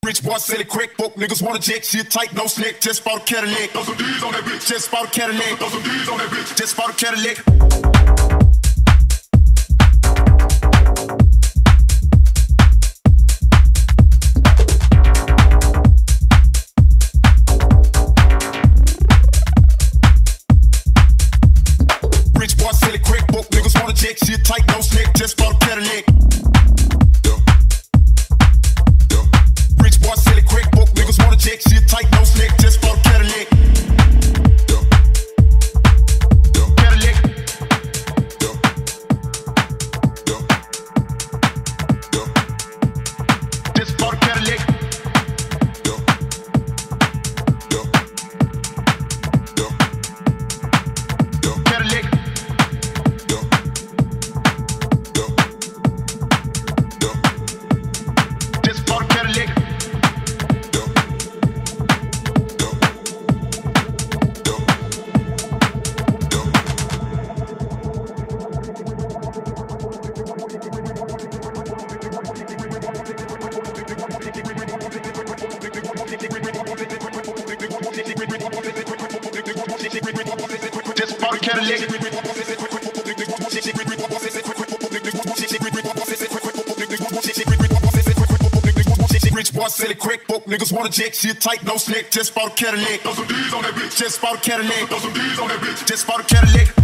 Rich boy sell it quick, broke niggas wanna jet, shit tight, no slick, just bought a Cadillac. Throw some D's on that bitch, just bought a Cadillac. Throw some D's on that bitch, just bought a Cadillac. Shit tight, no slick, just bought a Cadillac. Rich boy sell it quick, broke niggas wanna check. Shit tight, no slick, just bought a Cadillac. Cadillac. Just bought a Cadillac. Cadillac. Rich boy sell it quick, broke niggas wanna jet, shit tight, no slick, just bought a Cadillac. Throw some D's on that bitch, just bought a Cadillac. Throw some D's on that bitch, just bought a Cadillac.